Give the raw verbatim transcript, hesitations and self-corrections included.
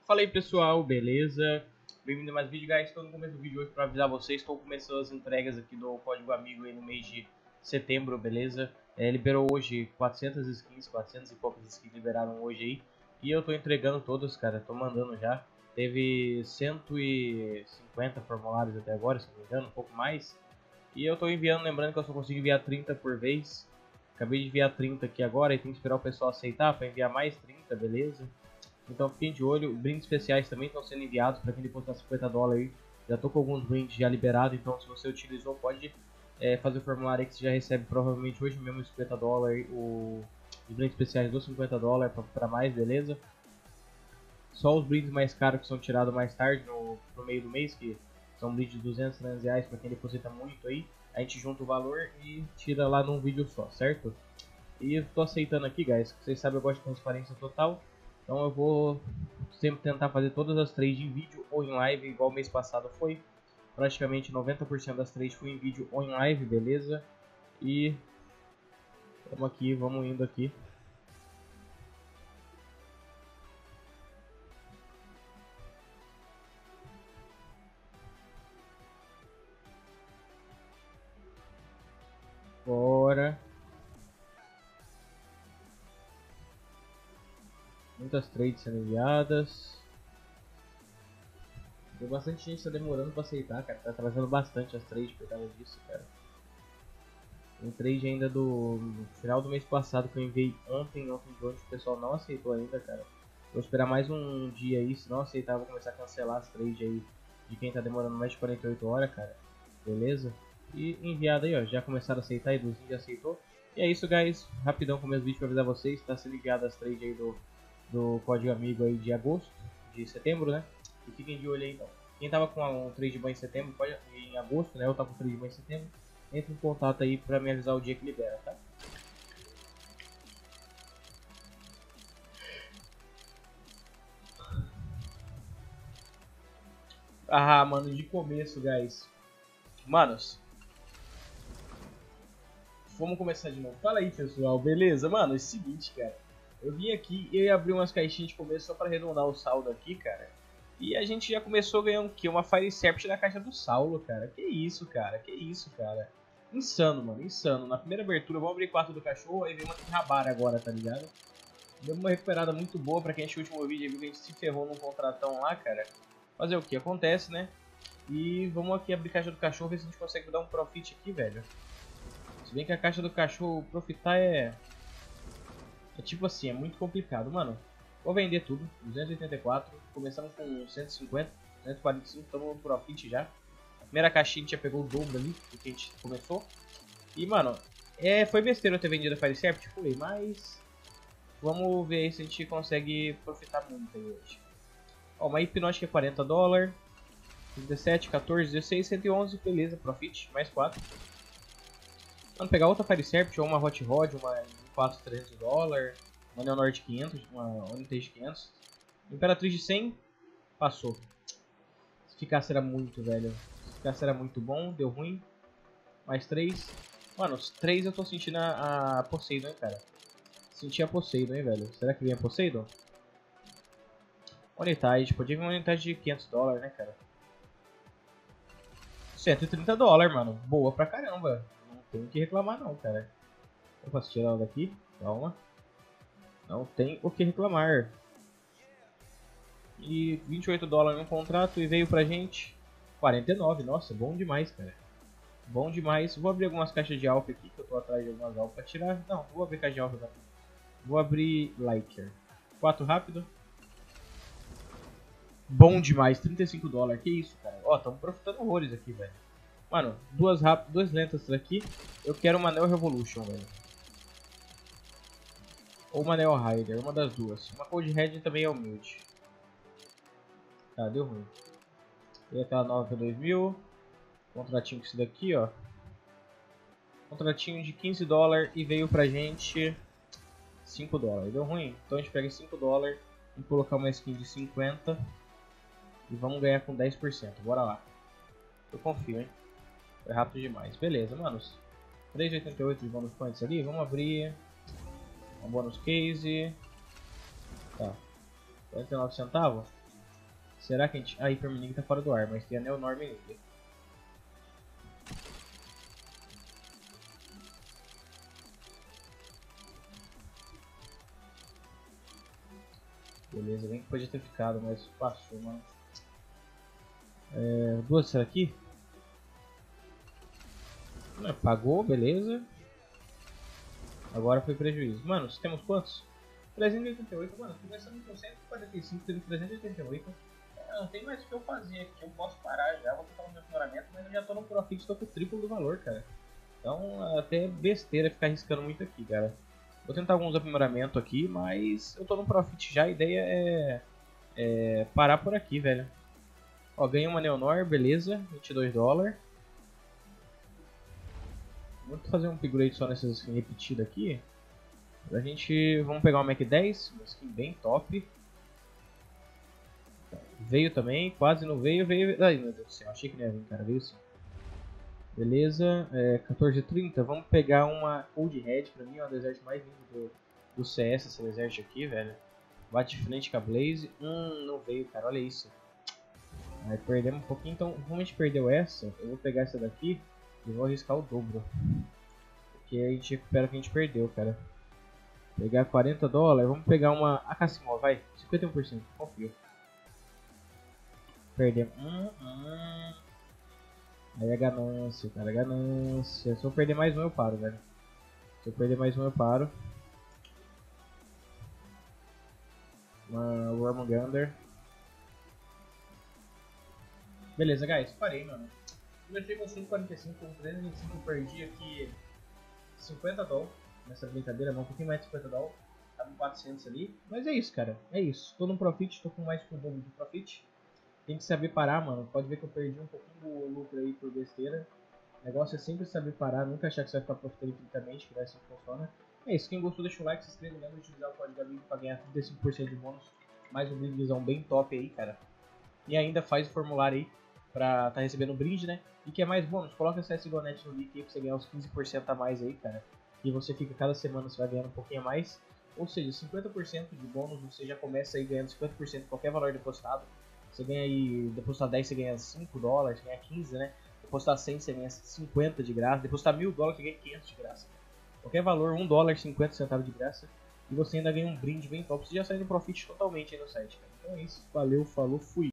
Fala aí pessoal, beleza? Bem-vindo a mais um vídeo, guys. Estou no começo do vídeo hoje para avisar vocês. Estou começando as entregas aqui do Código Amigo aí no mês de setembro, beleza? É, liberou hoje quatrocentas skins, quatrocentas e poucas skins liberaram hoje aí. E eu estou entregando todas, cara, estou mandando já. Teve cento e cinquenta formulários até agora, se não me engano, um pouco mais. E eu estou enviando, lembrando que eu só consigo enviar trinta por vez. Acabei de enviar trinta aqui agora e tem que esperar o pessoal aceitar para enviar mais trinta, beleza? Então fiquem de olho, brindes especiais também estão sendo enviados para quem depositar cinquenta dólares aí. Já estou com alguns brindes já liberados, então se você utilizou pode é, fazer o formulário aí que você já recebe provavelmente hoje mesmo cinquenta dólares, o, os brindes especiais dos cinquenta dólares para mais, beleza? Só os brindes mais caros que são tirados mais tarde no, no meio do mês, que são brindes de duzentos, trezentos reais para quem deposita muito aí. A gente junta o valor e tira lá num vídeo só, certo? E eu tô aceitando aqui, guys, vocês sabem eu gosto de transparência total. Então eu vou sempre tentar fazer todas as trades em vídeo ou em live, igual o mês passado foi. Praticamente noventa por cento das trades foi em vídeo ou em live, beleza? E vamos aqui, vamos indo aqui. Bora. Muitas trades sendo enviadas. Tem bastante gente que tá demorando pra aceitar, cara. Tá atrasando bastante as trades por causa disso, cara. Um trade ainda do final do mês passado que eu enviei ontem, ontem de hoje, o pessoal não aceitou ainda, cara. Vou esperar mais um dia aí, se não aceitar eu vou começar a cancelar as trades aí de quem tá demorando mais de quarenta e oito horas, cara. Beleza? E enviado aí, ó, já começaram a aceitar, Eduzinho já aceitou. E é isso, guys. Rapidão com meus vídeos pra avisar vocês, tá sendo enviado as trades aí do, do Código Amigo aí de agosto, de setembro, né? E fiquem de olho aí, então. Quem tava com um trade de banho em setembro, pode, em agosto, né? Eu tava com trade de banho em setembro. Entre em contato aí pra me avisar o dia que libera, tá? Ah, mano, de começo, guys. Manos, vamos começar de novo. Fala aí, pessoal, beleza? Mano, é o seguinte, cara. Eu vim aqui e abri umas caixinhas de começo só pra arredondar o saldo aqui, cara. E a gente já começou ganhando o quê? Uma Fire Sept na caixa do Saulo, cara. Que isso, cara? Que isso, cara? Insano, mano, insano. Na primeira abertura, vamos abrir quarto do cachorro, aí vem uma Rabara agora, tá ligado? Deu uma recuperada muito boa pra quem assistiu o último vídeo, viu que a gente se ferrou num contratão lá, cara. Fazer o que? Acontece, né? E vamos aqui abrir a caixa do cachorro, ver se a gente consegue dar um profit aqui, velho. Se bem que a caixa do cachorro profitar é... É tipo assim, é muito complicado, mano. Vou vender tudo, duzentos e oitenta e quatro, começamos com cento e cinquenta, cento e quarenta e cinco, estamos no profit já. A primeira caixinha a gente já pegou o dobro ali do que a gente começou. E, mano, é, foi besteira eu ter vendido a Fire Sept, foi, mas... Vamos ver aí se a gente consegue profitar muito aí hoje. Ó, uma hipnótica é quarenta dólares, dezessete, quatorze, dezesseis, cento e onze, beleza, profit, mais quatro. Vamos pegar outra Fire Sept, ou uma Hot Rod, uma quatro, trezentos dólares, uma Neo Nord quinhentos, uma Unitage quinhentos. Imperatriz de cem, passou. Se ficasse era muito, velho. Se ficasse era muito bom, deu ruim. Mais três. Mano, os três eu tô sentindo a, a Poseidon, hein, cara. Senti a Poseidon, hein, velho. Será que vem a Poseidon? Unitage, podia vir uma Unitage de quinhentos dólares, né, cara? cento e trinta dólares, mano. Boa pra caramba. Não tem o que reclamar não, cara. Eu posso tirar ela daqui? Calma. Não tem o que reclamar. E vinte e oito dólares no contrato e veio pra gente quarenta e nove. Nossa, bom demais, cara. Bom demais. Vou abrir algumas caixas de alfa aqui, que eu tô atrás de algumas alfa pra tirar. Não, vou abrir caixa de alfa não. Vou abrir Liker. quatro rápido. Bom demais, trinta e cinco dólares. Que isso, cara. Ó, estamos profitando horrores aqui, velho. Mano, duas rápidas, duas lentas aqui. Eu quero uma Neo Revolution, velho. Ou uma Neo Rider, uma das duas. Uma Cold Red também é humilde. Tá, deu ruim. E aquela nova dois mil. Contratinho com isso daqui, ó. Contratinho de quinze dólares e veio pra gente cinco dólares. Deu ruim? Então a gente pega cinco dólares e colocar uma skin de cinquenta. E vamos ganhar com dez por cento. Bora lá. Eu confio, hein. Foi rápido demais. Beleza, manos. três reais e oitenta e oito de bônus points ali. Vamos abrir. Um bônus case. Tá. quarenta e nove centavos. Será que a gente... A Hyper Minig tá fora do ar, mas tem a Neonor Minig. Beleza, bem que podia ter ficado, mas passou, mano. É, duas será aqui? Pagou, beleza. Agora foi prejuízo. Mano, temos quantos? trezentos e oitenta e oito, mano, começando com cento e quarenta e cinco, tendo trezentos e oitenta e oito. É, não tem mais o que eu fazer aqui, eu posso parar já, vou tentar o meu aprimoramento, mas eu já tô no profit, tô com o triplo do valor, cara. Então, até besteira ficar arriscando muito aqui, cara. Vou tentar alguns aprimoramentos aqui, mas eu tô no profit já, a ideia é, é parar por aqui, velho. Ó, ganhei uma Neonor, beleza, vinte e dois dólares. Vou fazer um upgrade só nessas skin repetidas aqui. A gente, vamos pegar uma Mac dez, uma skin bem top. Veio também, quase não veio, veio... Ai meu Deus do céu, achei que não ia vir, cara, veio sim. Beleza, é, quatorze e trinta, vamos pegar uma Cold Red, pra mim é o deserto mais lindo do, do C S, esse deserto aqui, velho. Bate de frente com a Blaze, hum, não veio, cara, olha isso. Aí perdemos um pouquinho, então como a gente perdeu essa, eu vou pegar essa daqui e vou arriscar o dobro. Porque a gente recupera o que a gente perdeu, cara. Pegar quarenta dólares, vamos pegar uma A K Simol, vai, cinquenta e um por cento, confio. Perdemos. Hum, hum. Aí é ganância, cara, é ganância. Se eu perder mais um eu paro, velho. Se eu perder mais um eu paro. Uma Wormgander. Beleza, guys, parei, mano. Comecei com cento e quarenta e cinco, com trezentos e vinte e cinco, eu perdi aqui cinquenta dólares nessa brincadeira, um pouquinho mais de cinquenta dólares. Tava quatrocentos ali. Mas é isso, cara, é isso. Tô no profit, tô com mais que o dobro de profit. Tem que saber parar, mano. Pode ver que eu perdi um pouquinho do lucro aí por besteira. O negócio é sempre saber parar, nunca achar que você vai ficar profitando infinitamente, que não é assim que funciona. É isso, quem gostou deixa o like, se inscreve, lembra de utilizar o código amigo para ganhar trinta e cinco por cento de bônus. Mais um brindezão bem top aí, cara. E ainda faz o formulário aí pra tá recebendo um brinde, né? E que é mais bônus, coloca C S G O Net no link aí pra você ganhar uns quinze por cento a mais aí, cara. E você fica, cada semana você vai ganhando um pouquinho a mais. Ou seja, cinquenta por cento de bônus, você já começa aí ganhando cinquenta por cento de qualquer valor depositado. Você ganha aí, depositar dez você ganha cinco dólares, você ganha quinze, né? Depositar cem você ganha cinquenta de graça, depositar mil dólares você ganha quinhentos de graça. Qualquer valor, um dólar e cinquenta centavos de graça. E você ainda ganha um brinde bem top, você já sai no profit totalmente aí no site, cara. Então é isso, valeu, falou, fui.